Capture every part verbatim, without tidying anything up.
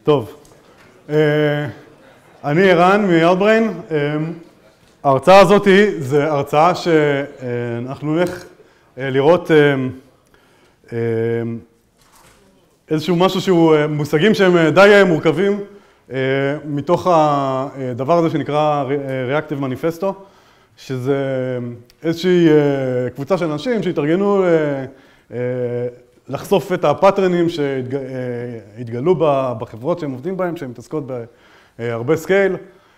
טוב, אני ערן מ-Outbrain. ההרצאה הזאת זה הרצאה שאנחנו נלך לראות איזשהו משהו שהוא מושגים שהם די מורכבים מתוך הדבר הזה שנקרא Reactive Manifesto, שזה איזושהי קבוצה של אנשים שהתארגנו לחשוף את הפאטרנים שהתגלו בחברות שהם עובדים בהם, שהן מתעסקות בהרבה סקייל.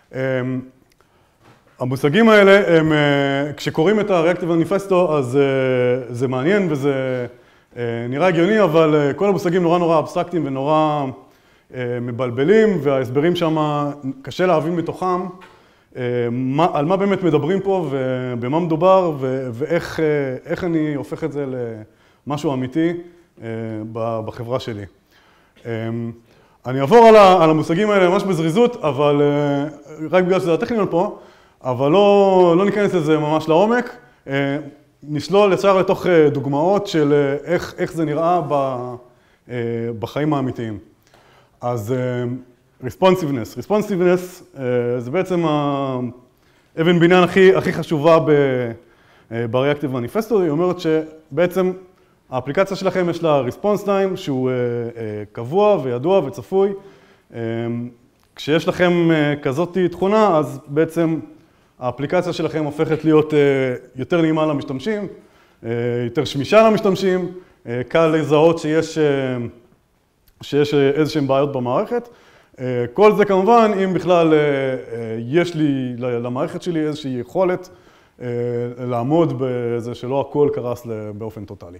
המושגים האלה, הם, כשקוראים את ה-Reactive Manifesto, אז זה מעניין וזה נראה הגיוני, אבל כל המושגים נורא נורא אבסטרקטיים ונורא מבלבלים, וההסברים שם קשה להבין מתוכם על מה באמת מדברים פה ובמה מדובר ואיך איך אני הופך את זה למשהו אמיתי בחברה שלי. אני אעבור על המושגים האלה ממש בזריזות, אבל רק בגלל שזה הטכניון פה, אבל לא, לא ניכנס לזה ממש לעומק. נשלול ישר לתוך דוגמאות של איך, איך זה נראה בחיים האמיתיים. אז responsiveness. responsiveness זה בעצם האבן בניין הכי, הכי חשובה ב-Reactive Manifesto. היא אומרת שבעצם האפליקציה שלכם יש לה response time שהוא קבוע וידוע וצפוי. כשיש לכם כזאת תכונה, אז בעצם האפליקציה שלכם הופכת להיות יותר נעימה למשתמשים, יותר שמישה למשתמשים, קל לזהות שיש, שיש איזשהם בעיות במערכת. כל זה כמובן, אם בכלל יש לי למערכת שלי איזושהי יכולת לעמוד בזה שלא הכל קרס באופן טוטלי.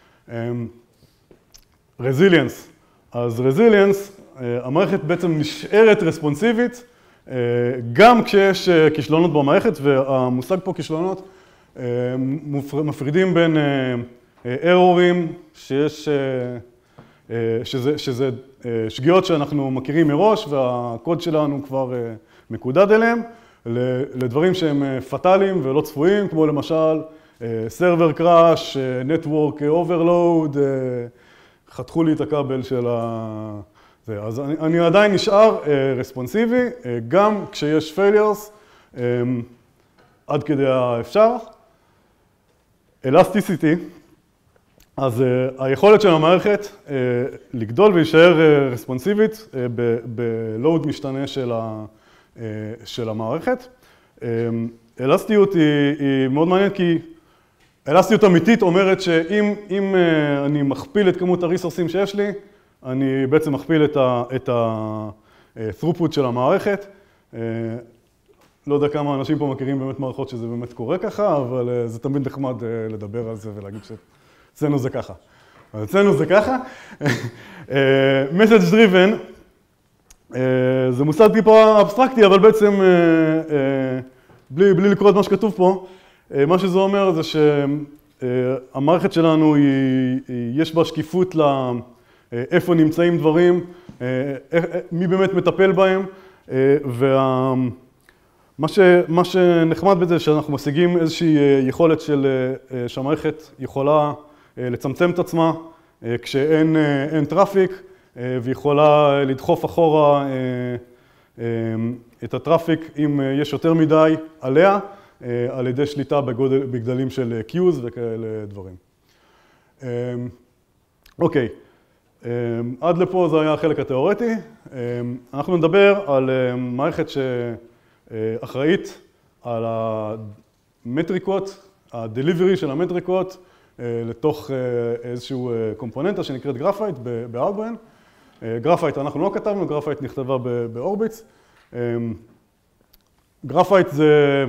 רזיליאנס. אז רזיליאנס, המערכת בעצם נשארת רספונסיבית, גם כשיש כישלונות במערכת, והמושג פה כישלונות מפרידים בין ארורים, שיש, שזה, שזה שגיאות שאנחנו מכירים מראש, והקוד שלנו כבר מקודד אליהם, לדברים שהם פטאליים ולא צפויים, כמו למשל סרבר קראש, נטוורק אוברלואוד, חתכו לי את הכבל של ה... זה. אז אני, אני עדיין נשאר רספונסיבי, גם כשיש failures, עד כדי האפשר. Elasticity, אז היכולת של המערכת לגדול ולהישאר רספונסיבית בלואוד משתנה של, ה, של המערכת. אלסטיות היא, היא מאוד מעניינת כי אלסטיות אמיתית אומרת שאם אם אני מכפיל את כמות הריסורסים שיש לי, אני בעצם מכפיל את ה-throughput של המערכת. לא יודע כמה אנשים פה מכירים באמת מערכות שזה באמת קורה ככה, אבל זה תמיד נחמד לדבר על זה ולהגיד שאצלנו זה ככה. אז אצלנו זה ככה. message driven, זה מושג טיפה אבסטרקטי, אבל בעצם בלי, בלי לקרוא את מה שכתוב פה, מה שזה אומר זה שהמערכת שלנו היא, יש בה שקיפות ל... איפה נמצאים דברים, מי באמת מטפל בהם, ומה ש, מה שנחמד בזה שאנחנו משיגים איזושהי יכולת של, שהמערכת יכולה לצמצם את עצמה כשאין אין טראפיק, ויכולה לדחוף אחורה את הטראפיק אם יש יותר מדי עליה, על ידי שליטה בגודל, בגדלים של queues וכאלה דברים. אוקיי. עד לפה זה היה החלק התיאורטי. אנחנו נדבר על מערכת שאחראית על המטריקות, הדליברי של המטריקות לתוך איזשהו קומפוננטה שנקראת גרפייט ב-Outbrain. גרפייט אנחנו לא כתבנו, גרפייט נכתבה באורביטס. גרפייט זה,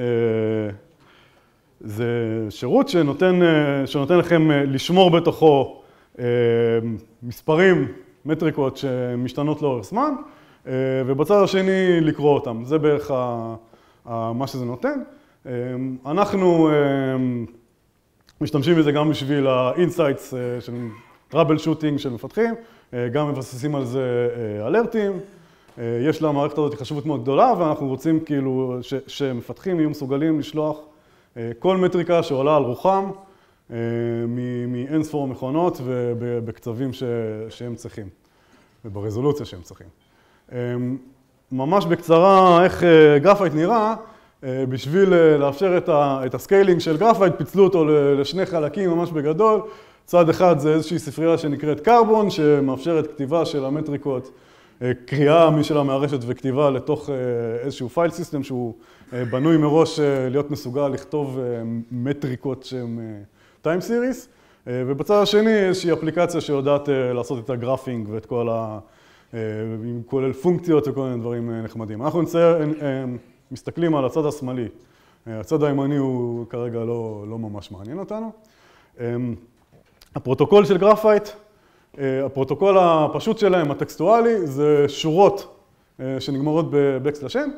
זה שירות שנותן, שנותן לכם לשמור בתוכו מספרים, מטריקות שמשתנות לאורך זמן, ובצד השני לקרוא אותם. זה בערך מה שזה נותן. אנחנו משתמשים בזה גם בשביל ה-insights של trouble shooting של מפתחים, גם מבססים על זה אלרטים. יש למערכת הזאת חשיבות מאוד גדולה, ואנחנו רוצים כאילו ש- שמפתחים יהיו מסוגלים לשלוח כל מטריקה שעולה על רוחם, מאין ספור מכונות ובקצבים שהם צריכים. וברזולוציה שהם צריכים. ממש בקצרה איך גרפייט נראה, בשביל לאפשר את הסקיילינג של גרפייט, פיצלו אותו לשני חלקים ממש בגדול. צד אחד זה איזושהי ספרייה שנקראת קרבון, שמאפשרת כתיבה של המטריקות, קריאה משל המערכת וכתיבה לתוך איזשהו פייל סיסטם שהוא בנוי מראש להיות מסוגל לכתוב מטריקות שהן טיים סיריס, ובצד השני איזושהי אפליקציה שיודעת לעשות את הגרפינג ואת כל ה... כולל פונקציות וכל מיני דברים נחמדים. אנחנו נצייר, מסתכלים על הצד השמאלי. הצד הימני הוא כרגע לא, לא ממש מעניין אותנו. הפרוטוקול של גרפייט, הפרוטוקול הפשוט שלהם, הטקסטואלי, זה שורות שנגמרות ב-backslash n,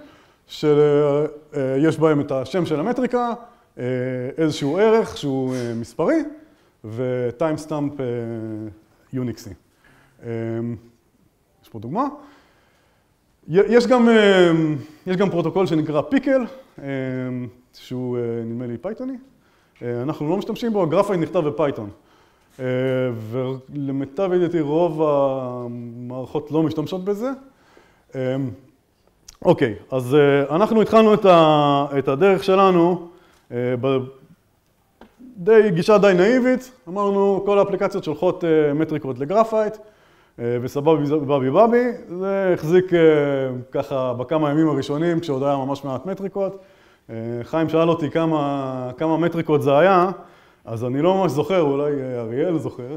שיש בהם את השם של המטריקה, איזשהו ערך שהוא מספרי, וטיימסטאמפ יוניקסי. יש פה דוגמה. יש גם, יש גם פרוטוקול שנקרא פיקל, שהוא נדמה לי פייתוני. אנחנו לא משתמשים בו, גרפייט נכתב בפייתון. ולמיטב ידיעתי רוב המערכות לא משתמשות בזה. אוקיי, אז אנחנו התחלנו את הדרך שלנו די גישה די נאיבית. אמרנו, כל האפליקציות שולחות מטריקות לגרפייט, וסבבי בבי בבי. זה החזיק ככה בכמה ימים הראשונים, כשעוד היה ממש מעט מטריקות. חיים שאל אותי כמה, כמה מטריקות זה היה, אז אני לא ממש זוכר, אולי אריאל זוכר.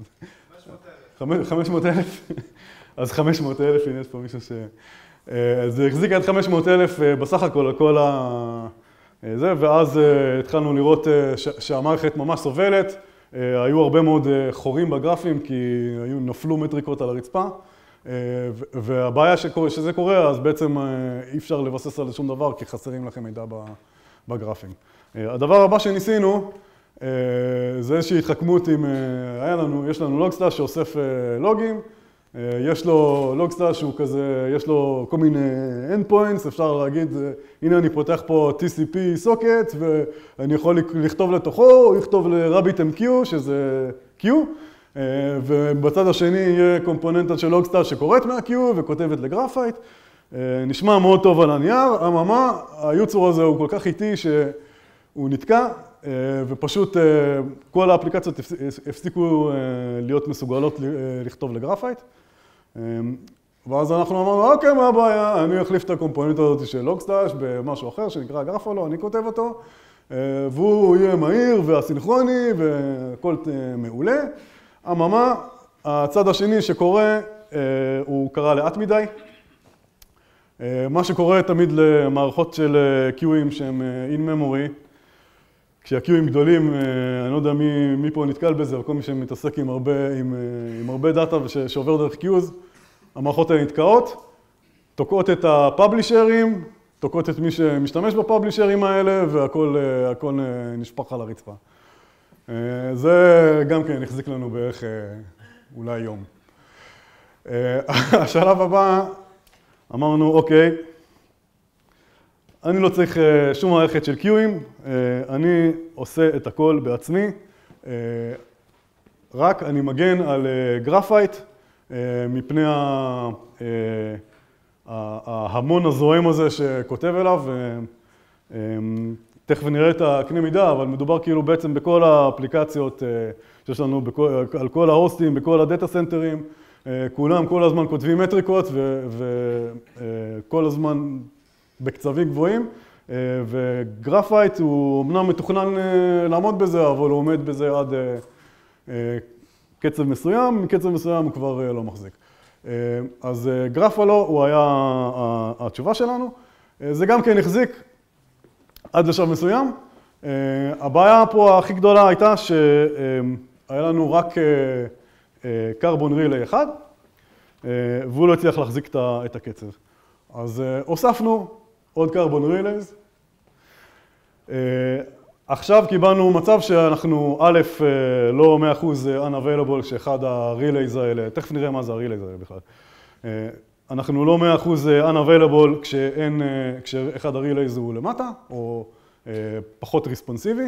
חמש מאות אלף? אז חמש מאות אלף, הנה יש פה מישהו ש... זה החזיק עד חמש מאות אלף בסך הכל, על כל ה... זה, ואז התחלנו לראות שהמערכת ממש סובלת. היו הרבה מאוד חורים בגרפים, כי היו נפלו מטריקות על הרצפה. והבעיה שזה קורה, אז בעצם אי אפשר לבסס על שום דבר, כי חסרים לכם מידע בגרפים. הדבר הבא שניסינו, זה איזושהי התחכמות עם, היה לנו, יש לנו לוגסטאש שאוסף לוגים, יש לו לוגסטאש שהוא כזה, יש לו כל מיני endpoints, אפשר להגיד, הנה אני פותח פה טי סי פי סוקט, ואני יכול לכתוב לתוכו, או לכתוב ל-RabbitMQ, שזה Q, ובצד השני יהיה קומפוננטה של לוגסטאש שקוראת מה-Q וכותבת לגרפייט. נשמע מאוד טוב על הנייר, אממה, היוצר הזה הוא כל כך איטי שהוא נתקע, ופשוט כל האפליקציות הפסיקו להיות מסוגלות לכתוב לגרפייט. ואז אנחנו אמרנו, אוקיי, מה הבעיה? אני אחליף את הקומפוננטה הזאת של לוגסטאש במשהו אחר שנקרא גרפולו, אני כותב אותו, והוא יהיה מהיר והסינכרוני והכל מעולה. אממה, הצד השני שקורה, הוא קרה לאט מדי. מה שקורה תמיד למערכות של קיואים שהם in memory, כשהקיואים גדולים, אני לא יודע מי, מי פה נתקל בזה, אבל כל מי שמתעסק עם הרבה, עם, עם הרבה דאטה שעובר דרך קיוז, המערכות האלה נתקעות, תוקעות את הפאבלישרים, תוקעות את מי שמשתמש בפאבלישרים האלה, והכל הכל נשפך על הרצפה. זה גם כן החזיק לנו בערך אולי יום. השלב הבא, אמרנו, אוקיי, אני לא צריך שום מערכת של קיואים, אני עושה את הכל בעצמי, רק אני מגן על גרפייט מפני ההמון הזוהם הזה שכותב אליו. תכף נראה את הקנה מידה, אבל מדובר כאילו בעצם בכל האפליקציות שיש לנו, בכל, על כל ההוסטים, בכל הדאטה סנטרים, כולם כל הזמן כותבים מטריקות וכל הזמן בקצבים גבוהים, וגרפייט הוא אמנם מתוכנן לעמוד בזה, אבל הוא עומד בזה עד קצב מסוים, מקצב מסוים הוא כבר לא מחזיק. אז גרפולו הוא היה התשובה שלנו, זה גם כן החזיק עד לשלב מסוים. הבעיה פה הכי גדולה הייתה שהיה לנו רק קרבון רילי אחד, והוא לא הצליח להחזיק את הקצב. אז הוספנו עוד קרבון רילייז. עכשיו קיבלנו מצב שאנחנו א', לא מאה אחוז unavailable שאחד הרילייז האלה, תכף נראה מה זה הרילייז האלה בכלל. אנחנו לא מאה אחוז unavailable כשאין, כשאחד הרילייז הוא למטה, או פחות ריספונסיבי,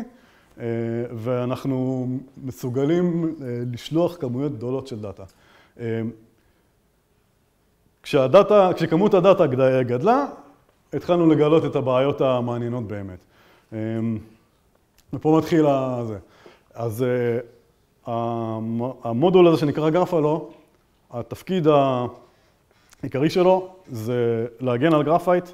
ואנחנו מסוגלים לשלוח כמויות גדולות של דאטה. כשהדאטה, כשכמות הדאטה גדלה, התחלנו לגלות את הבעיות המעניינות באמת. ופה מתחיל הזה. אז המודול הזה שנקרא גרפלו, התפקיד העיקרי שלו זה להגן על גרפייט,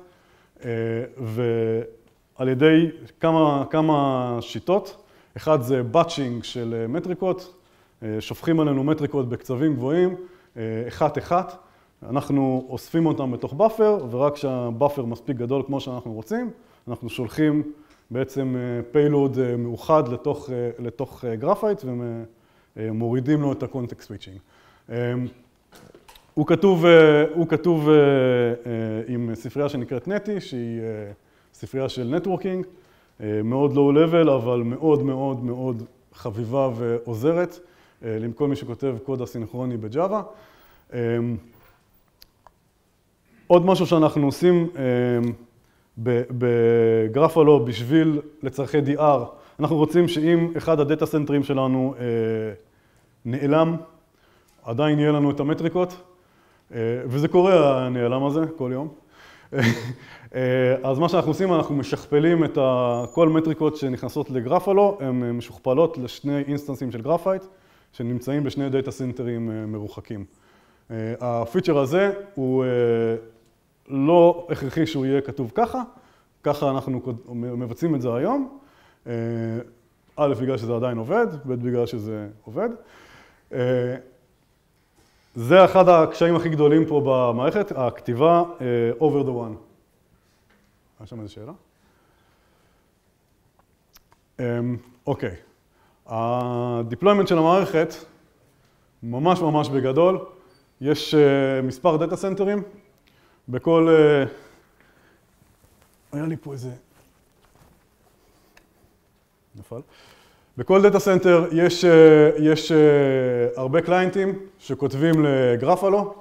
ועל ידי כמה, כמה שיטות. אחד זה באצ'ינג של מטריקות, שופכים עלינו מטריקות בקצבים גבוהים, אחת אחת. אנחנו אוספים אותם בתוך באפר, ורק כשהבאפר מספיק גדול כמו שאנחנו רוצים, אנחנו שולחים בעצם פיילוד מאוחד לתוך, לתוך גרפייט ומורידים לו את הקונטקסט סוויצ'ינג. הוא כתוב, הוא כתוב עם ספרייה שנקראת נטי, שהיא ספרייה של נטוורקינג, מאוד לואו לבל, אבל מאוד מאוד מאוד חביבה ועוזרת לכל מי שכותב קוד אסינכרוני בג'אווה. עוד משהו שאנחנו עושים בגרפלו בשביל לצרכי די אר, אנחנו רוצים שאם אחד הדאטה סנטרים שלנו נעלם, עדיין יהיה לנו את המטריקות, וזה קורה הנעלם הזה כל יום. אז מה שאנחנו עושים, אנחנו משכפלים את כל מטריקות שנכנסות לגרפלו, הן משוכפלות לשני אינסטנסים של גרפייט, שנמצאים בשני דאטה סנטרים מרוחקים. הפיצ'ר הזה הוא לא הכרחי שהוא יהיה כתוב ככה, ככה אנחנו מבצעים את זה היום. א', בגלל שזה עדיין עובד, ב', בגלל שזה עובד. זה אחד הקשיים הכי גדולים פה במערכת, הכתיבה over the one. יש שם איזו שאלה? אוקיי. הדיפלוימנט של המערכת, ממש ממש בגדול, יש מספר דאטה סנטרים, בכל... היה לי פה איזה... נפל. בכל דאטה סנטר יש, יש הרבה קליינטים שכותבים לגרפלו.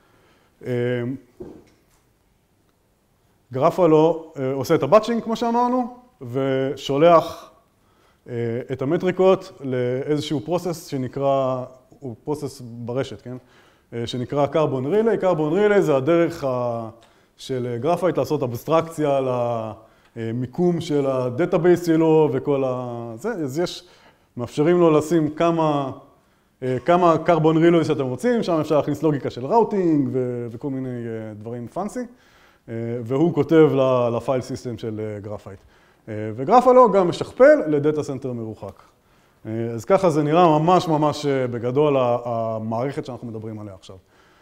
גרפלו עושה את הבאצ'ינג, כמו שאמרנו, ושולח את המטריקות לאיזשהו פרוסס שנקרא, הוא פרוסס ברשת, כן? שנקרא קרבון רילי. קרבון רילי זה הדרך של גרפייט לעשות אבסטרקציה למיקום של הדאטאבייס שלו וכל ה... זה, אז יש, מאפשרים לו לשים כמה, כמה קרבון רילי שאתם רוצים, שם אפשר להכניס לוגיקה של ראוטינג וכל מיני דברים פאנסי, והוא כותב לפייל סיסטם של גרפייט. וגרפלו גם משכפל לדאטה סנטר מרוחק. אז ככה זה נראה ממש ממש בגדול המערכת שאנחנו מדברים עליה עכשיו.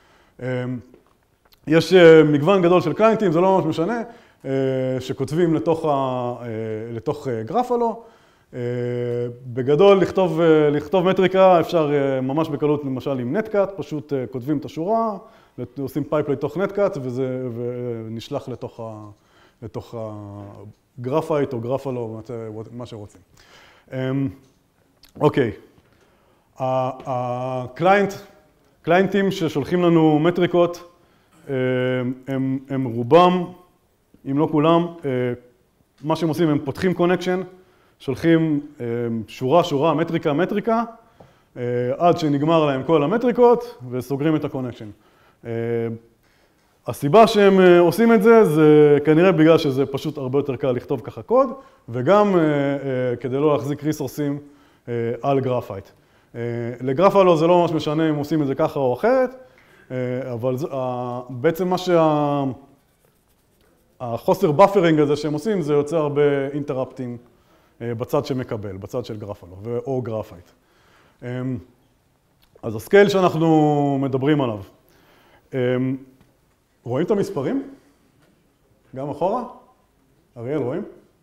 יש מגוון גדול של קליינטים, זה לא ממש משנה, שכותבים לתוך, ה, לתוך גרפלו. בגדול לכתוב, לכתוב מטריקה אפשר ממש בקלות, למשל עם נטקאט, פשוט כותבים את השורה, עושים פייפ לתוך נטקאט וזה ונשלח לתוך, ה, לתוך הגרפייט או גרפלו, מה שרוצים. אוקיי, הקליינט, קליינטים ששולחים לנו מטריקות, הם, הם רובם, אם לא כולם, מה שהם עושים, הם פותחים קונקשן, שולחים שורה, שורה, מטריקה, מטריקה, עד שנגמר להם כל המטריקות וסוגרים את הקונקשן. הסיבה שהם עושים את זה, זה כנראה בגלל שזה פשוט הרבה יותר קל לכתוב ככה קוד, וגם כדי לא להחזיק ריסורסים על גרפייט. לגרפלו זה לא ממש משנה אם עושים את זה ככה או אחרת, אבל בעצם מה שהחוסר באפרינג הזה שהם עושים, זה יוצר הרבה אינטראפטינג בצד שמקבל, בצד של גרפלו או גרפייט. אז הסקייל שאנחנו מדברים עליו. רואים את המספרים? גם אחורה? אריאל, רואים?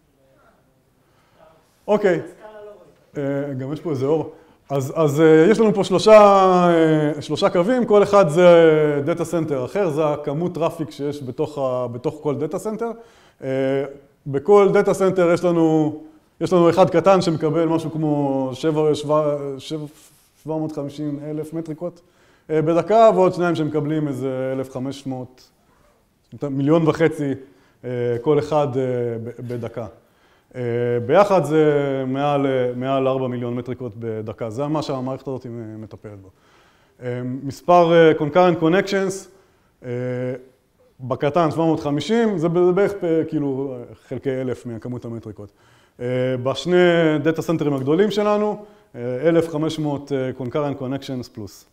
אוקיי. גם יש פה איזה אור. אז, אז יש לנו פה שלושה, שלושה קווים, כל אחד זה דאטה סנטר אחר, זה הכמות טראפיק שיש בתוך, בתוך כל דאטה סנטר. בכל דאטה סנטר יש לנו, יש לנו אחד קטן שמקבל משהו כמו שבע מאות וחמישים אלף מטריקות בדקה, ועוד שניים שמקבלים איזה אלף וחמש מאות, מיליון וחצי כל אחד בדקה. ביחד זה מעל, מעל ארבע מיליון מטריקות בדקה, זה מה שהמערכת הזאת מטפלת בו. מספר concurrent connections, בקטן שבע מאות וחמישים, זה בערך כאילו חלקי אלף מכמות המטריקות. בשני דאטה סנטרים הגדולים שלנו, אלף וחמש מאות concurrent connections פלוס.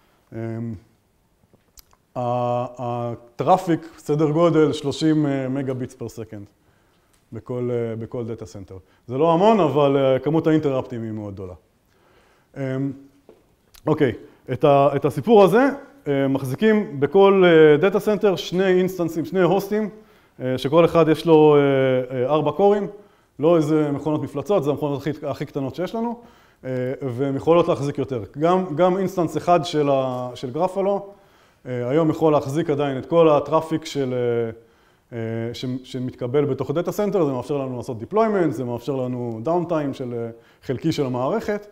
הטראפיק, סדר גודל, שלושים מגה ביטס פר סקנד בכל, בכל דאטה סנטר. זה לא המון, אבל כמות האינטראפטים היא מאוד גדולה. אוקיי, את, ה, את הסיפור הזה מחזיקים בכל דאטה סנטר שני אינסטנסים, שני הוסטים, שכל אחד יש לו ארבע קורים, לא איזה מכונות מפלצות, זה המכונות הכי, הכי קטנות שיש לנו, והן יכולות להחזיק יותר. גם, גם אינסטנס אחד של, ה, של גרפלו, היום יכול להחזיק עדיין את כל הטראפיק של, ש, שמתקבל בתוך דאטה סנטר, זה מאפשר לנו לעשות deployment, זה מאפשר לנו downtime של חלקי של המערכת.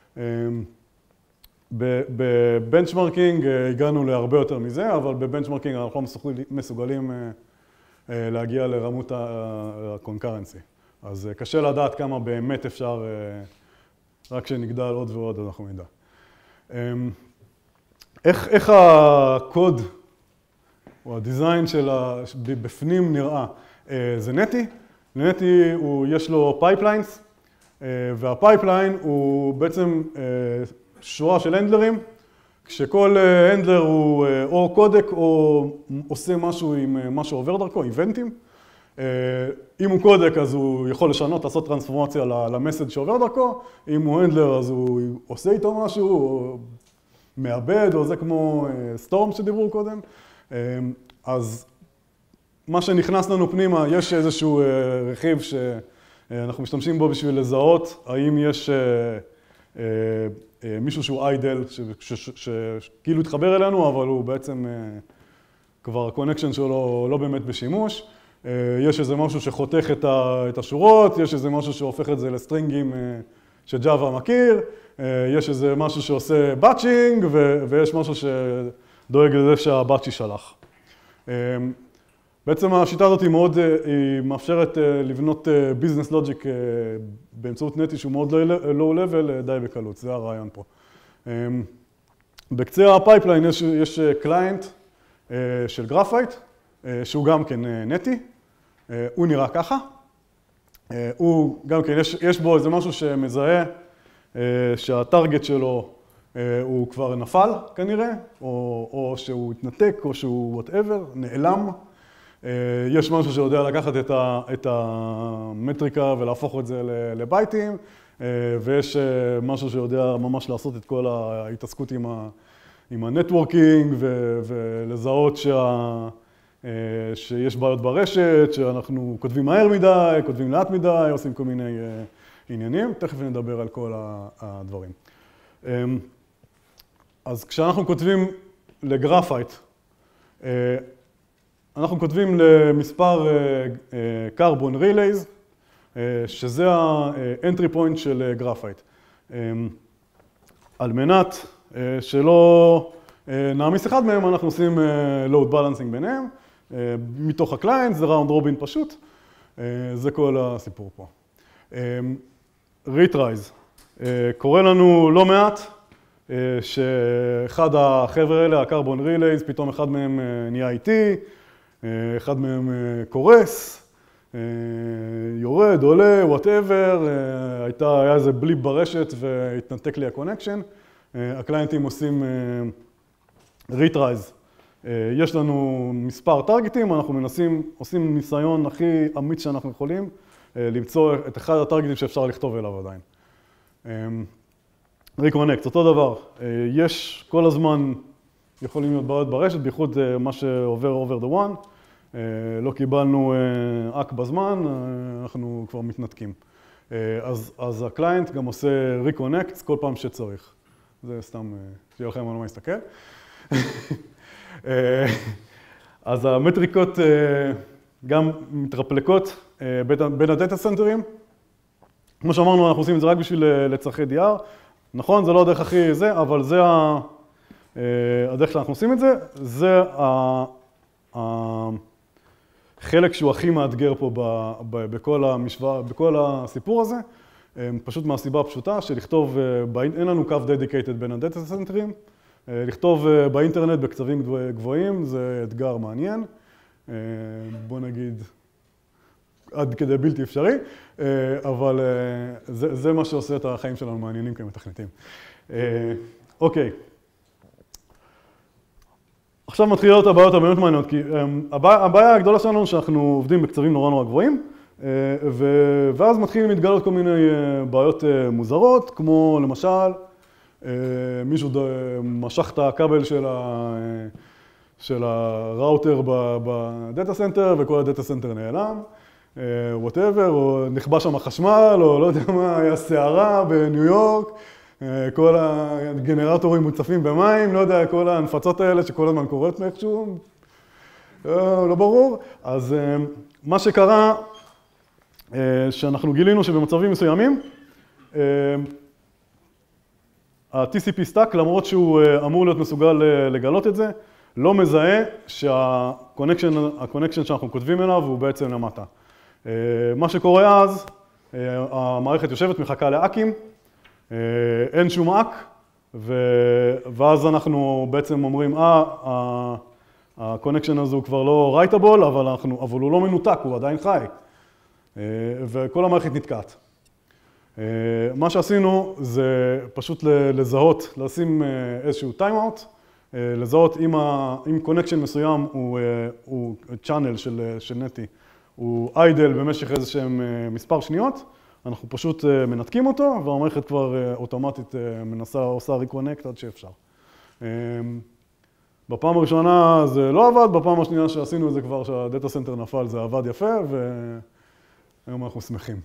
בבנצ'מרקינג הגענו להרבה יותר מזה, אבל בבנצ'מרקינג אנחנו לא מסוגלים להגיע לרמות הקונקרנסי. אז קשה לדעת כמה באמת אפשר, רק כשנגדל עוד ועוד אנחנו נדע. איך, איך הקוד או הדיזיין של בפנים נראה? זה נטי. לנטי הוא, יש לו פייפליינס, והפייפליין הוא בעצם שורה של הנדלרים, כשכל הנדלר הוא או קודק או עושה משהו עם מה שעובר דרכו, איבנטים. אם הוא קודק אז הוא יכול לשנות, לעשות טרנספורמציה למסד שעובר דרכו, אם הוא הנדלר אז הוא עושה איתו משהו, או מאבד, או זה כמו סטורם שדיברו קודם. אז מה שנכנס לנו פנימה, יש איזשהו רכיב שאנחנו משתמשים בו בשביל לזהות, האם יש מישהו שהוא איידל, שכאילו התחבר אלינו, אבל הוא בעצם כבר הקונקשן שלו לא באמת בשימוש. יש איזה משהו שחותך את השורות, יש איזה משהו שהופך את זה לסטרינגים שג'אווה מכיר, יש איזה משהו שעושה באצ'ינג, ויש משהו שדואג לזה שהבאצ'י שלח. בעצם השיטה הזאת היא מאוד, היא מאפשרת לבנות ביזנס לוג'יק באמצעות נטי שהוא מאוד לואו לבל די בקלות, זה הרעיון פה. בקצה הפייפליין יש, יש קליינט של גרפייט, שהוא גם כן נטי, הוא נראה ככה. הוא גם כן, יש, יש בו איזה משהו שמזהה שהטרגט שלו הוא כבר נפל כנראה, או, או שהוא התנתק, או שהוא whatever, נעלם. יש משהו שיודע לקחת את, ה, את המטריקה ולהפוך את זה לבייטים, ויש משהו שיודע ממש לעשות את כל ההתעסקות עם, ה, עם הנטוורקינג ולזהות שה, שיש בעיות ברשת, שאנחנו כותבים מהר מדי, כותבים לאט מדי, עושים כל מיני עניינים. תכף נדבר על כל הדברים. אז כשאנחנו כותבים לגרפייט, אנחנו כותבים למספר carbon relays, שזה ה-entry point של גרפייט. על מנת שלא נעמיס אחד מהם, אנחנו עושים load balancing ביניהם, מתוך הקליינט, זה ראונד רובין פשוט, זה כל הסיפור פה. retries, קורה לנו לא מעט, שאחד החבר'ה האלה, ה-carbon relays, פתאום אחד מהם נהיה איטי, אחד מהם קורס, יורד, עולה, whatever, הייתה, היה איזה בליפ ברשת והתנתק לי הקונקשן. הקליינטים עושים retries. יש לנו מספר טרגטים, אנחנו מנסים, עושים ניסיון הכי אמיץ שאנחנו יכולים, למצוא את אחד הטרגטים שאפשר לכתוב אליו עדיין. ריקונקט, אותו דבר. יש כל הזמן, יכולים להיות בעיות ברשת, בייחוד מה שעובר over the one. לא קיבלנו אק בזמן, אנחנו כבר מתנתקים. אז, אז הקליינט גם עושה ריקונקט כל פעם שצריך. זה סתם, שיהיה לכם על מה להסתכל. אז המטריקות גם מתרפלקות בין הדאטה סנטרים. כמו שאמרנו, אנחנו עושים את זה רק בשביל לצרכי די אר. נכון, זה לא הדרך הכי זה, אבל זה הדרך שאנחנו עושים את זה. זה החלק שהוא הכי מאתגר פה בכל המשוואה, בכל הסיפור הזה. פשוט מהסיבה הפשוטה שלכתוב, אין לנו קו דדיקייטד בין הדאטה סנטרים, לכתוב באינטרנט בקצבים גבוהים זה אתגר מעניין, בוא נגיד עד כדי בלתי אפשרי, אבל זה, זה מה שעושה את החיים שלנו מעניינים כמתכנתים. אוקיי. עכשיו מתחילות הבעיות הבאמת מעניינות, כי הבעיה הגדולה שלנו שאנחנו עובדים בקצבים נורא נורא גבוהים, ואז מתחילים להתגלות כל מיני בעיות מוזרות, כמו למשל, מישהו משך את הכבל של, ה... של הראוטר בדאטה סנטר, וכל הדאטה סנטר נעלם, whatever, או נכבה שם החשמל, או לא יודע מה, היה סערה בניו יורק, כל הגנרטורים מוצפים במים, לא יודע, כל ההנפצות האלה שכל הזמן קורות מאיכשהו, לא ברור. אז מה שקרה, שאנחנו גילינו שבמצבים מסוימים, ה-טי סי פי Stack, למרות שהוא אמור להיות מסוגל לגלות את זה, לא מזהה שה-connection שאנחנו כותבים אליו הוא בעצם למטה. מה שקורה אז, המערכת יושבת, מחכה לאקים, אין שום אק, ואז אנחנו בעצם אומרים, אה, ה-connection הזה הוא כבר לא writable, אבל, אנחנו, אבל הוא לא מנותק, הוא עדיין חי. וכל המערכת נתקעת. מה שעשינו זה פשוט לזהות, לשים איזשהו time-out, לזהות אם, ה, אם connection מסוים הוא, הוא channel של, של נטי, הוא idle במשך איזשהם מספר שניות, אנחנו פשוט מנתקים אותו, והמערכת כבר אוטומטית מנסה, עושה reconnect עד שאפשר. בפעם הראשונה זה לא עבד, בפעם השנייה שעשינו את זה כבר, שהדאטה סנטר נפל, זה עבד יפה, והיום אנחנו שמחים.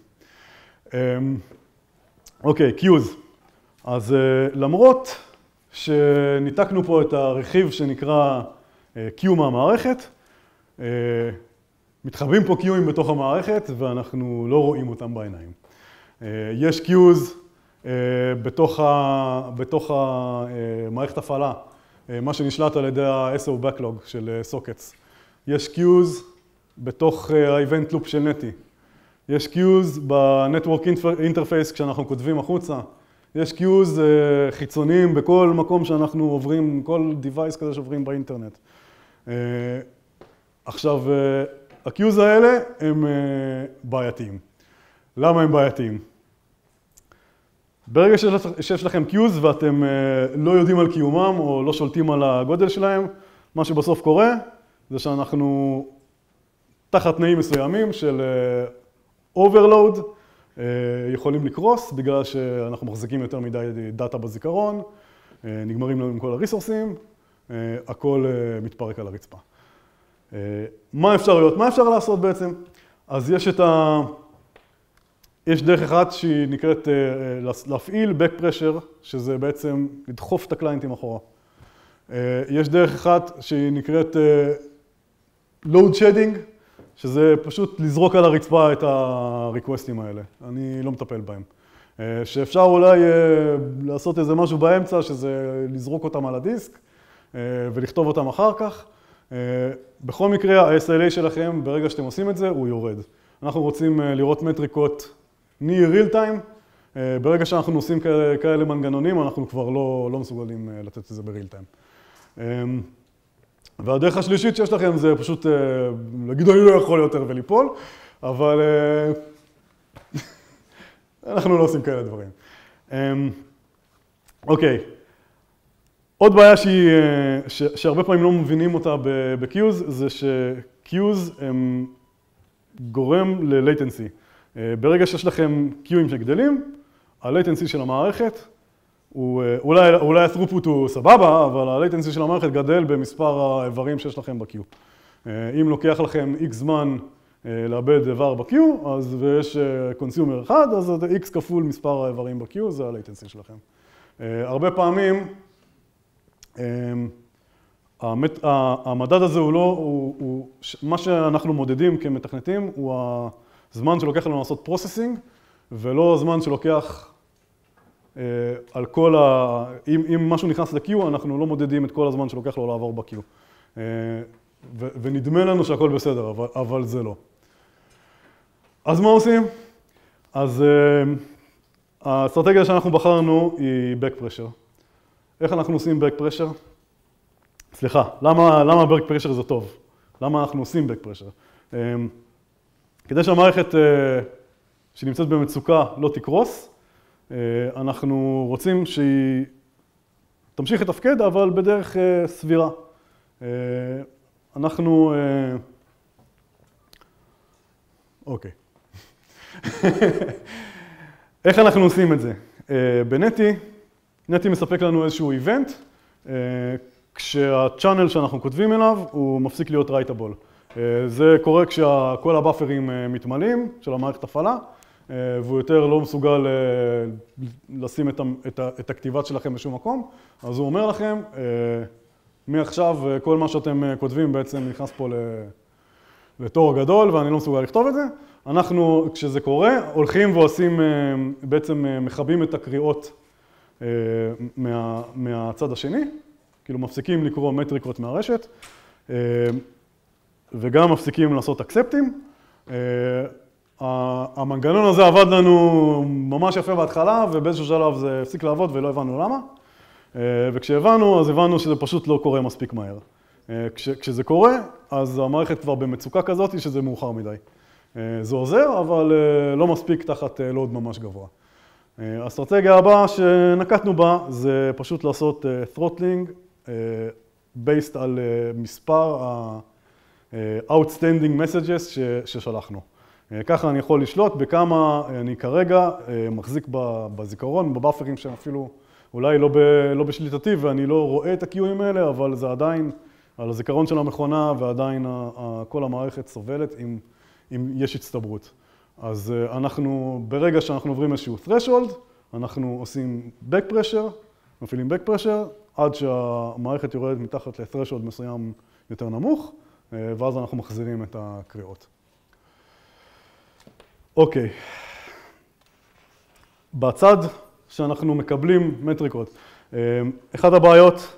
אוקיי, קיוז. אז למרות שניתקנו פה את הרכיב שנקרא קיו מהמערכת, מתחברים פה קיואים בתוך המערכת ואנחנו לא רואים אותם בעיניים. יש קיוז בתוך, ה, בתוך המערכת הפעלה, מה שנשלט על ידי ה-אס או Backlog של סוקטס. יש קיוז בתוך ה-Event Loop של נטי. יש קיוז ב-Network Interface כשאנחנו כותבים החוצה. יש קיוז חיצוניים בכל מקום שאנחנו עוברים, כל device כזה שעוברים באינטרנט. עכשיו, הקיוז האלה הם בעייתיים. למה הם בעייתיים? ברגע שיש לכם קיוז ואתם לא יודעים על קיומם או לא שולטים על הגודל שלהם, מה שבסוף קורה זה שאנחנו תחת תנאים מסוימים של overload, יכולים לקרוס בגלל שאנחנו מחזיקים יותר מדי דאטה בזיכרון, נגמרים לנו עם כל הריסורסים, הכל מתפרק על הרצפה. מה אפשר להיות? מה אפשר לעשות בעצם? אז יש את ה... יש דרך אחת שהיא נקראת להפעיל back pressure, שזה בעצם לדחוף את הקליינטים אחורה. יש דרך אחת שהיא נקראת load shedding, שזה פשוט לזרוק על הרצפה את הריקווסטים האלה. אני לא מטפל בהם. שאפשר אולי לעשות איזה משהו באמצע, שזה לזרוק אותם על הדיסק ולכתוב אותם אחר כך. בכל מקרה, ה-אס אל איי שלכם, ברגע שאתם עושים את זה, הוא יורד. אנחנו רוצים לראות מטריקות near real time. ברגע שאנחנו עושים כאלה, כאלה מנגנונים, אנחנו כבר לא, לא מסוגלים לתת את זה ב-real time. והדרך השלישית שיש לכם זה פשוט להגיד, אני לא יכול יותר וליפול, אבל אנחנו לא עושים כאלה דברים. אוקיי. עוד בעיה שהיא, שהרבה פעמים לא מבינים אותה בקיוז, זה שקיוז גורם ל-latency. ברגע שיש לכם קיואים שגדלים, ה-latency של המערכת, הוא, אולי, אולי ה-throughput הוא סבבה, אבל ה-latency של המערכת גדל במספר האיברים שיש לכם ב-Q. אם לוקח לכם X זמן לאבד איבר ב-Q, אז ויש consumer אחד, אז זה X כפול מספר האיברים ב-Q, זה ה-latency שלכם. הרבה פעמים, המדד הזה הוא לא, הוא, הוא, מה שאנחנו מודדים כמתכנתים הוא הזמן שלוקח לנו לעשות פרוססינג, ולא הזמן שלוקח על כל ה... אם, אם משהו נכנס ל-Q, אנחנו לא מודדים את כל הזמן שלוקח לו לעבור ב-Q. ו, ונדמה לנו שהכל בסדר, אבל, אבל זה לא. אז מה עושים? אז האסטרטגיה שאנחנו בחרנו היא back pressure. איך אנחנו עושים back pressure? סליחה, למה, למה back pressure זה טוב? למה אנחנו עושים back pressure? כדי שהמערכת שנמצאת במצוקה לא תקרוס, אנחנו רוצים שהיא תמשיך לתפקד, אבל בדרך סבירה. אנחנו... אוקיי. איך אנחנו עושים את זה? בנטי, נטי מספק לנו איזשהו איבנט, כשהצ'אנל שאנחנו כותבים אליו הוא מפסיק להיות רייטאבול. זה קורה כשכל הבאפרים מתמלאים של המערכת הפעלה, והוא יותר לא מסוגל לשים את הכתיבת שלכם בשום מקום, אז הוא אומר לכם, מעכשיו כל מה שאתם כותבים בעצם נכנס פה לתור גדול ואני לא מסוגל לכתוב את זה. אנחנו, כשזה קורה, הולכים ועושים, בעצם מכבים את הקריאות מה, מהצד השני, כאילו מפסיקים לקרוא מטריקות מהרשת, וגם מפסיקים לעשות אקספטים. המנגנון הזה עבד לנו ממש יפה בהתחלה, ובאיזשהו שלב זה הפסיק לעבוד ולא הבנו למה. וכשהבנו, אז הבנו שזה פשוט לא קורה מספיק מהר. כש, כשזה קורה, אז המערכת כבר במצוקה כזאת שזה מאוחר מדי. זה עוזר, אבל לא מספיק תחת לוד ממש גבוה. האסטרטגיה הבאה שנקטנו בה זה פשוט לעשות throttling based על מספר ה-outstanding messages ששלחנו. ככה אני יכול לשלוט בכמה אני כרגע מחזיק בזיכרון, בבאפרים שהם אפילו אולי לא, ב, לא בשליטתי ואני לא רואה את ה-Q'ים האלה, אבל זה עדיין על הזיכרון של המכונה ועדיין כל המערכת סובלת אם, אם יש הצטברות. אז אנחנו, ברגע שאנחנו עוברים איזשהו threshold, אנחנו עושים back pressure, מפעילים back pressure, עד שהמערכת יורדת מתחת ל-threshold מסוים יותר נמוך, ואז אנחנו מחזירים את הקריאות. אוקיי. בצד שאנחנו מקבלים מטריקות, אחת הבעיות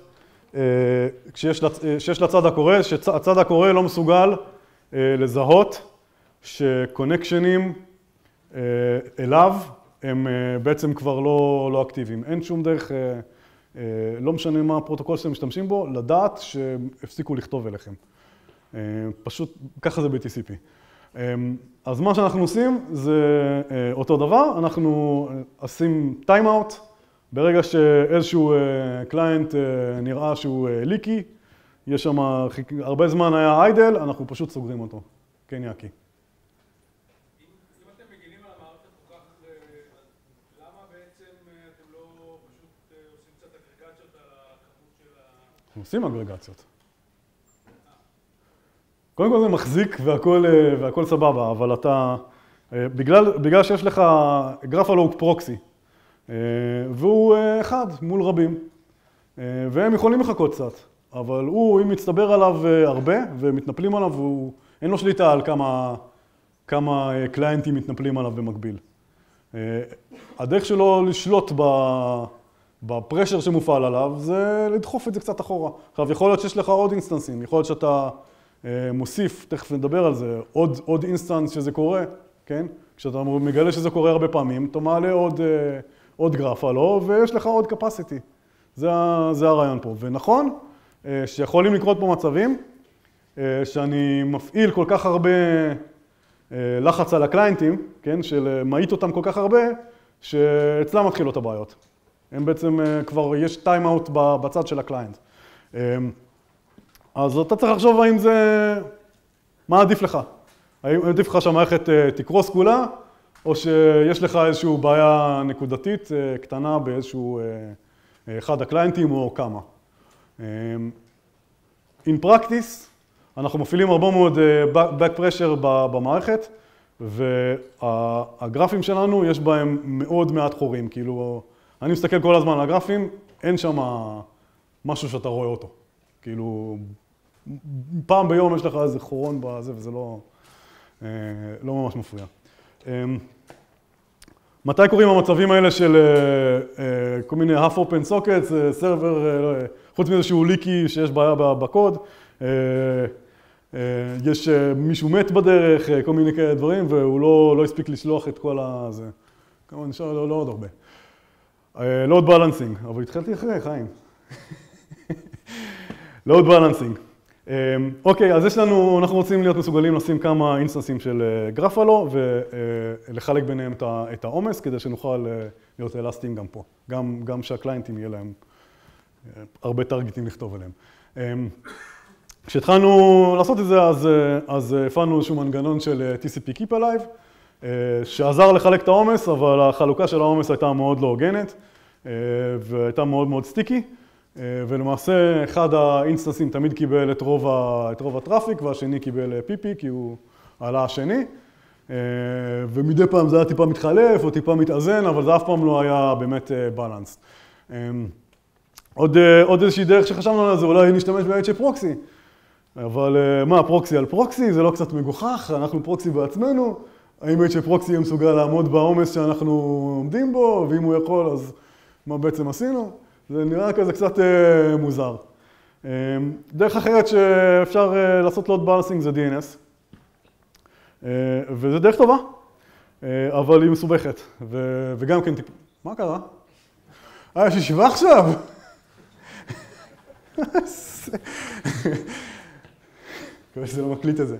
כשיש לצד הקורא, שהצד הקורא לא מסוגל לזהות שקונקשנים אליו הם בעצם כבר לא, לא אקטיביים. אין שום דרך, לא משנה מה הפרוטוקול שאתם משתמשים בו, לדעת שהפסיקו לכתוב אליכם. פשוט ככה זה ב-טי סי פי. אז מה שאנחנו עושים זה אותו דבר, אנחנו עושים טיים-אאוט, ברגע שאיזשהו קליינט נראה שהוא ליקי, יש שם הרבה זמן היה איידל, אנחנו פשוט סוגרים אותו. כן, יאקי. אם אתם מגינים על המערכת כל כך, למה בעצם אתם לא פשוט עושים קצת אגרגציות על הכמות של ה... אנחנו עושים אגרגציות. קודם כל זה מחזיק והכל, והכל סבבה, אבל אתה, בגלל, בגלל שיש לך גרף הלוג פרוקסי, והוא אחד מול רבים, והם יכולים לחכות קצת, אבל הוא, אם מצטבר עליו הרבה ומתנפלים עליו, הוא, אין לו שליטה על כמה, כמה קליינטים מתנפלים עליו במקביל. הדרך שלו לשלוט בפרשר שמופעל עליו, זה לדחוף את זה קצת אחורה. עכשיו, יכול להיות שיש לך עוד אינסטנסים, יכול להיות שאתה מוסיף, תכף נדבר על זה, עוד, עוד אינסטנס שזה קורה, כן? כשאתה מגלה שזה קורה הרבה פעמים, אתה מעלה עוד, עוד גרף עלו, ויש לך עוד capacity. זה, זה הרעיון פה. ונכון, שיכולים לקרות פה מצבים, שאני מפעיל כל כך הרבה לחץ על הקליינטים, כן? של מעיט אותם כל כך הרבה, שאצלם מתחילות הבעיות. הם בעצם כבר, יש טיים-אאוט בצד של הקליינט. אז אתה צריך לחשוב האם זה, מה עדיף לך? האם עדיף לך שהמערכת תקרוס כולה, או שיש לך איזושהי בעיה נקודתית קטנה באיזשהו אחד הקליינטים או כמה. In practice, אנחנו מפעילים הרבה מאוד back pressure במערכת, והגרפים שלנו יש בהם מאוד מעט חורים. כאילו, אני מסתכל כל הזמן על הגרפים, אין שם משהו שאתה רואה אותו. כאילו, פעם ביום יש לך איזה חורון בזה, וזה לא, לא ממש מפריע. מתי קוראים המצבים האלה של כל מיני half open sockets, סרבר, חוץ מאיזשהו ליקי שיש בעיה בקוד, יש מישהו מת בדרך, כל מיני כאלה דברים, והוא לא, לא הספיק לשלוח את כל הזה. כמובן, נשאר לא, לא עוד הרבה. לוד בלנסינג, אבל התחלתי אחרי, חיים. load balancing. אוקיי, אז יש לנו, אנחנו רוצים להיות מסוגלים לשים כמה אינסטנסים של גרפלו ולחלק ביניהם את העומס כדי שנוכל להיות אלסטיים גם פה. גם, גם שהקליינטים יהיה להם הרבה טרגטים לכתוב עליהם. כשהתחלנו לעשות את זה, אז, אז הפעלנו איזשהו מנגנון של טי סי פי Keep Alive, שעזר לחלק את העומס, אבל החלוקה של העומס הייתה מאוד לא הוגנת, והייתה מאוד מאוד סטיקי, ולמעשה אחד האינסטנסים תמיד קיבל את רוב, את רוב הטראפיק, והשני קיבל פי פי, כי הוא עלה השני, ומדי פעם זה היה טיפה מתחלף או טיפה מתאזן, אבל זה אף פעם לא היה באמת בלנס. עוד, עוד איזושהי דרך שחשבנו עליה זה אולי נשתמש ב-אייץ' איי פרוקסי, אבל מה, פרוקסי על פרוקסי? זה לא קצת מגוחך, אנחנו פרוקסי בעצמנו, האם אייץ' איי פרוקסי יהיה מסוגל לעמוד בעומס שאנחנו עומדים בו, ואם הוא יכול, אז מה בעצם עשינו? זה נראה כזה קצת אה, מוזר. אה, דרך אחרת שאפשר אה, לעשות load balancing זה די אן אס, אה, וזה דרך טובה, אה, אבל היא מסובכת, ו- וגם כן טיפ... מה קרה? אה, יש ישיבה עכשיו? מקווה שזה לא מקליט את זה.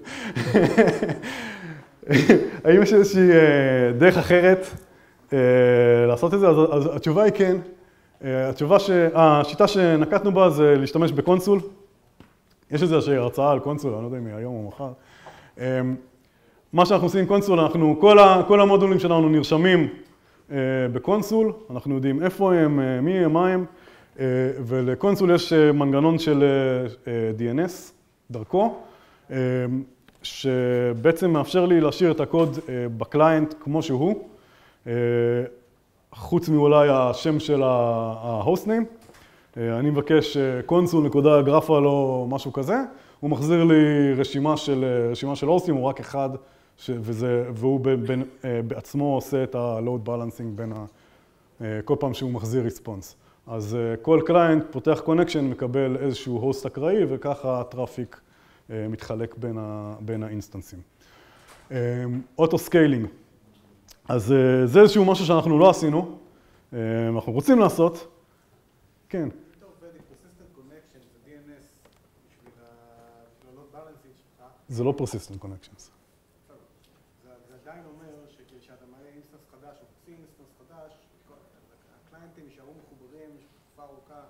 האם יש איזושהי דרך אחרת לעשות את זה? אז התשובה היא כן. התשובה ש... השיטה שנקטנו בה זה להשתמש בקונסול. יש איזושהי הרצאה על קונסול, אני לא יודע אם היא היום או מחר. מה שאנחנו עושים עם קונסול, אנחנו, כל, ה... כל המודולים שלנו נרשמים בקונסול, אנחנו יודעים איפה הם, מי הם, מה הם, ולקונסול יש מנגנון של די אן אס דרכו, שבעצם מאפשר לי להשאיר את הקוד בקליינט כמו שהוא, חוץ מאולי השם של ה-host name. אני מבקש קונסול נקודה גרפל או משהו כזה, הוא מחזיר לי רשימה של, רשימה של הוסטים, הוא רק אחד, וזה, והוא בין, בעצמו עושה את ה-load balancing בין ה, כל פעם שהוא מחזיר response. אז כל קליינט פותח קונקשן, מקבל איזשהו הוסט אקראי, וככה הטראפיק מתחלק בין, ה, בין האינסטנסים. אוטו סקיילינג. אז זה איזשהו משהו שאנחנו לא עשינו, אנחנו רוצים לעשות. כן. זה לא persistent connections. זה עדיין אומר שכשאתה מעלה אינסטנס חדש או מוציא אינסטנס חדש, הקליינטים יישארו מחוברים תקופה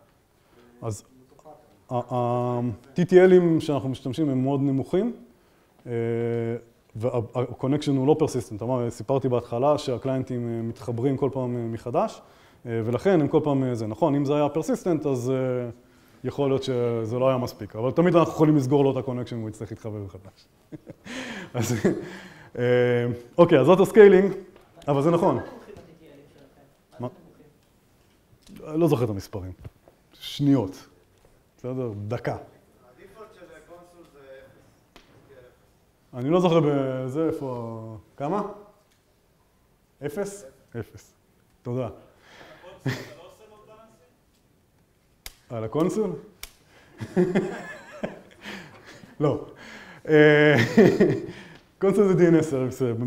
ארוכה. אז ה-טי טי אל'ים שאנחנו משתמשים הם מאוד נמוכים, וה-connection הוא לא persistent. סיפרתי בהתחלה שהקליינטים מתחברים כל פעם מחדש, ולכן הם כל פעם זה נכון. אם זה היה persistent אז יכול להיות שזה לא היה מספיק, אבל תמיד אנחנו יכולים לסגור לו את ה-connection והוא יצטרך להתחבר מחדש. אז אוקיי, אז אוטו סקיילינג, אבל זה נכון. מה? לא זוכר את המספרים. שניות. בסדר? דקה. הדיפולט של קונסול זה אפס. אני לא זוכר בזה איפה... כמה? אפס? אפס. תודה. על הקונסול? לא. קונסול זה די אן אס,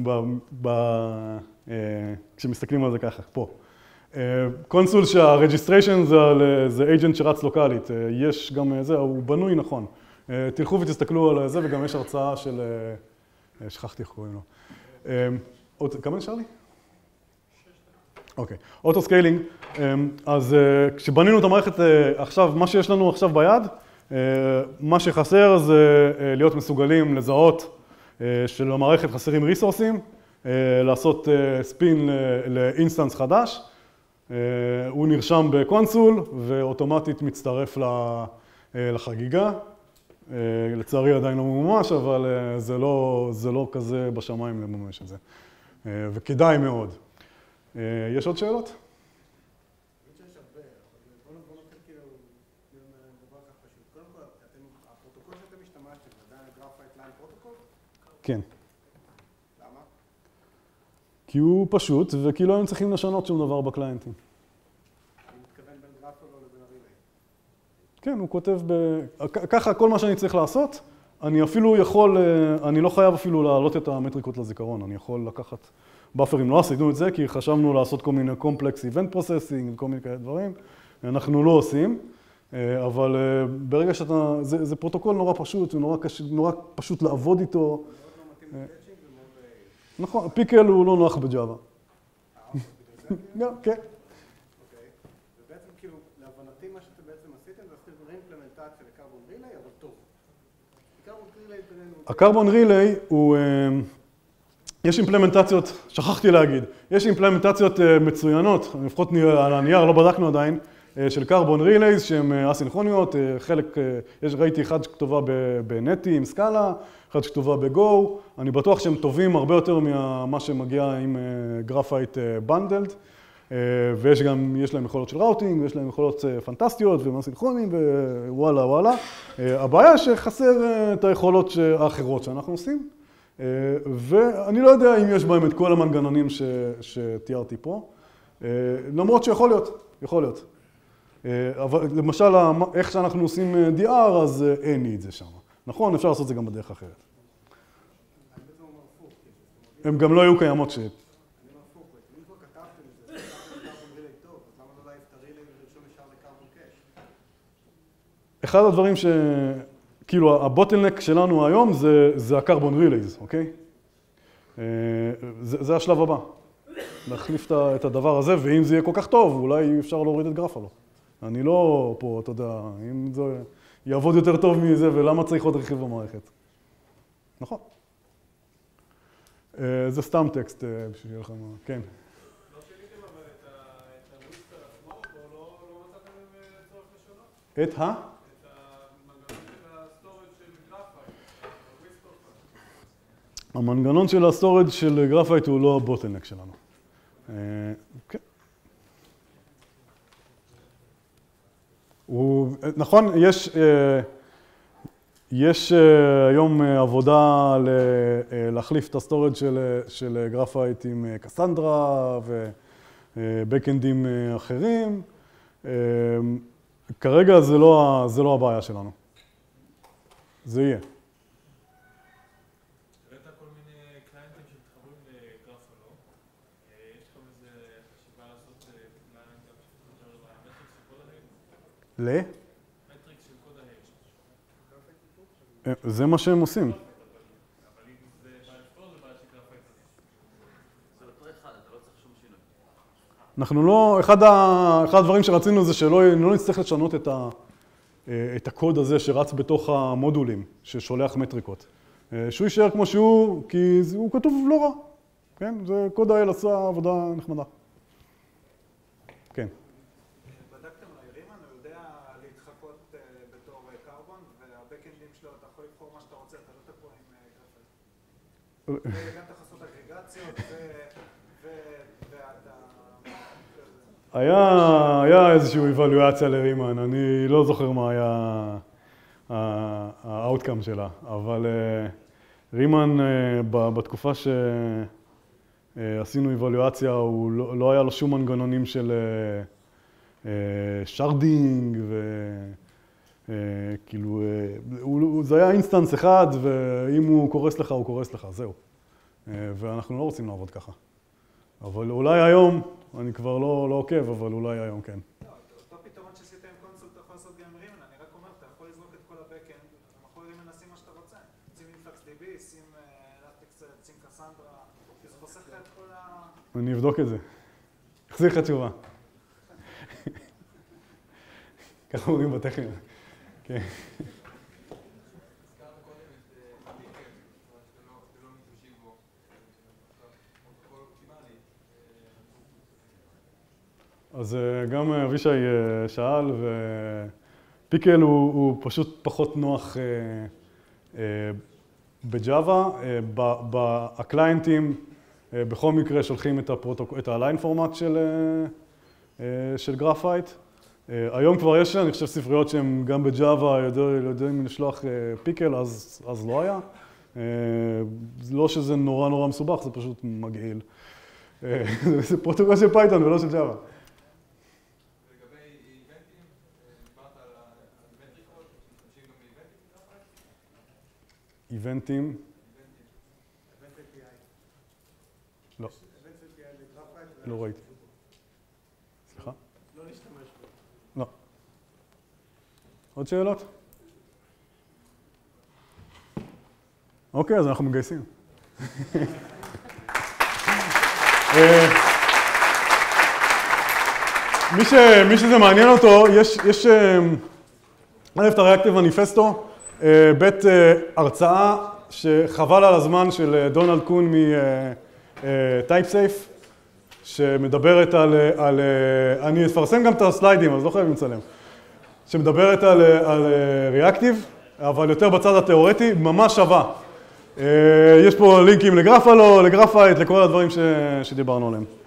כשמסתכלים על זה ככה, פה. קונסול שהרג'יסטריישן זה agent שרץ לוקאלית, יש גם זה, הוא בנוי נכון. תלכו ותסתכלו על זה, וגם יש הרצאה של... שכחתי איך קוראים לו. כמה נשאר לי? אוקיי, אוטו סקיילינג, אז כשבנינו את המערכת עכשיו, מה שיש לנו עכשיו ביד, מה שחסר זה להיות מסוגלים לזהות שלמערכת חסרים ריסורסים, לעשות ספין לאינסטנס חדש, הוא נרשם בקונסול ואוטומטית מצטרף לחגיגה, לצערי עדיין לא ממומש, אבל זה לא, זה לא כזה בשמיים לממש את זה, וכדאי מאוד. יש עוד שאלות? יש הרבה, אבל בואו נתחיל כאילו דבר כך פשוט. קודם כל, הפרוטוקול שאתם השתמשתם, זה עדיין גרפייט ליין פרוטוקול? כן. למה? כי הוא פשוט, וכי לא היינו צריכים לשנות שום דבר בקליינטים. אני מתכוון בין גרפל או לבין הרילי. כן, הוא כותב ב... ככה, כל מה שאני צריך לעשות, אני אפילו יכול, אני לא חייב אפילו להעלות את המטריקות לזיכרון, אני יכול לקחת... באפרים לא עשינו את זה, כי חשבנו לעשות כל מיני complex event processing וכל מיני כאלה דברים. אנחנו לא עושים. אבל ברגע שאתה, זה, זה פרוטוקול נורא פשוט, ונורא קש, נורא פשוט לעבוד איתו. נכון, פיקל הוא לא נוח בג'אווה. כן. ובעצם כאילו, להבנתי מה שאתם בעצם עשיתם, זה עשיתם reimplementation לקרבון ריליי, אבל טוב. קרבון ריליי בינינו... הקרבון ריליי הוא... יש אימפלמנטציות, שכחתי להגיד, יש אימפלמנטציות מצוינות, לפחות על הנייר, לא בדקנו עדיין, של קרבון רילייז שהן אסינכרוניות, חלק, יש, ראיתי אחד שכתובה בנטי עם סקאלה, אחד שכתובה בגו, אני בטוח שהם טובים הרבה יותר ממה שמגיע עם גרפייט בנדלד, ויש גם, יש להם יכולות של ראוטינג, יש להם יכולות פנטסטיות ואסינכרונים ווואלה וואלה. הבעיה שחסר את היכולות האחרות שאנחנו עושים, ואני לא יודע אם יש בהם את כל המנגנונים ש, שתיארתי פה, למרות שיכול להיות, יכול להיות. אבל למשל, איך שאנחנו עושים די אר, אז אין לי את זה שם. נכון, אפשר לעשות את זה גם בדרך אחרת. הם גם לא היו קיימות ש... אחד הדברים ש... כאילו, הבוטלנק שלנו היום זה, זה הקרבון רילייז, אוקיי? זה, זה השלב הבא. להחליף את הדבר הזה, ואם זה יהיה כל כך טוב, אולי אפשר להוריד את גרפלו. אני לא פה, אתה יודע, אם זה יעבוד יותר טוב מזה, ולמה צריך עוד רכיב במערכת? נכון. זה סתם טקסט בשביל שיהיה לך מה... כן. לא שיניתם אבל את הוויסטר עצמו, או לא מצאתם צורך לשונות? את ה? את המנגנון של הסטורג' של גרפייט, הוויסטר פאק. המנגנון של הסטורג' של גרפייט הוא לא הבוטלנק שלנו. כן. הוא, נכון, יש, יש היום עבודה להחליף את הסטורג' של, של גרפייט עם קסנדרה ובקאנדים אחרים. כרגע זה לא, זה לא הבעיה שלנו. זה יהיה. ראית כל מיני קליינטים שמתחברים לגרפלו. יש לך איזה חשיבה לעשות קליינט גם שמתחבר למטריקס של קוד ההייש? ל? מטריקס של קוד ההייש. זה מה שהם עושים. אבל אם זה בא לפתור, זה בעיה של גרפייט. זה אותו אחד, אתה לא צריך שום שינוי. אנחנו לא, אחד, ה, אחד הדברים שרצינו זה שלא לא נצטרך לשנות את, ה, את הקוד הזה שרץ בתוך המודולים ששולח מטריקות. שהוא יישאר כמו שהוא, כי הוא כתוב לא רע, כן? זה קוד האל עשה עבודה נחמדה. כן. בדקתם על רימן, הוא יודע להתחקות בתור קרבון, והבקאנדים שלו, אתה יכול לבחור מה שאתה רוצה, אתה לא תקוע עם גרפייט. וגם אתה יכול לעשות אגרגציות, ואתה... היה, היה איזושהי איבלואציה לרימן, אני לא זוכר מה היה האאוטקאם שלה, אבל רימן בתקופה שעשינו איבלואציה, הוא לא, לא היה לו שום מנגנונים של שרדינג, וכאילו, זה היה אינסטנס אחד, ואם הוא קורס לך, הוא קורס לך, זהו. ואנחנו לא רוצים לעבוד ככה. אבל אולי היום, אני כבר לא, לא עוקב, אבל אולי היום כן. לא, אותו פתרון שעשית עם קונסול, אתה יכול לעשות גם עם רימן, אני רק אומר, אתה יכול לזרוק את כל הבקאנד, אתה יכול רימן לשים מה שאתה רוצה. שים אינפלקס די בי, שים אלסטיקסט, שים קסנדרה, כי זה חוסך לך את כל ה... אני אבדוק את זה. אחזיר לך תשובה. ככה אומרים בטכניון. כן. אז גם אבישי שאל, ופיקל הוא, הוא פשוט פחות נוח בג'אווה. הקליינטים בכל מקרה שולחים את, הפרוטוק... את הליין פורמט של, של גרפייט. היום כבר יש, אני חושב, ספריות שהן גם בג'אווה יודעים לשלוח פיקל, אז, אז לא היה. לא שזה נורא נורא מסובך, זה פשוט מגעיל. זה פרוטוקול של פייתון ולא של ג'אווה. איבנטים? לא. לא ראיתי. סליחה? לא להשתמש בו. לא. עוד שאלות? אוקיי, אז אנחנו מגייסים. מי, ש, מי שזה מעניין אותו, יש, יש א' את הריאקטיב מניפסטו, ב' הרצאה שחבל על הזמן של דונלד קון מטייפסייף, שמדברת על, על, אני אפרסם גם את הסליידים, אז לא חייבים לצלם, שמדברת על, על ריאקטיב, אבל יותר בצד התיאורטי, ממש שווה. יש פה לינקים לגרפלו, לגרפייט, לכל הדברים ש, שדיברנו עליהם.